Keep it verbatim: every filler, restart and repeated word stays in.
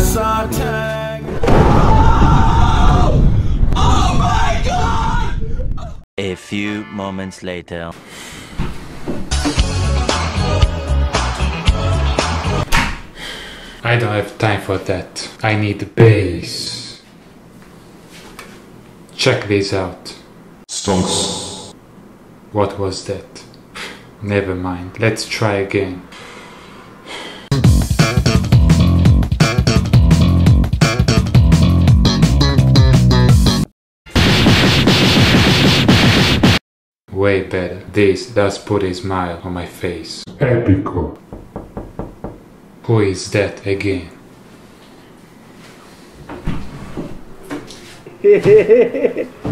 saw tag. Oh my god! A few moments later. I don't have time for that. I need the bass. Check this out. Stonks. What was that? Never mind. Let's try again. Way better. This does put a smile on my face. Epico. Who is that again? Hehehehe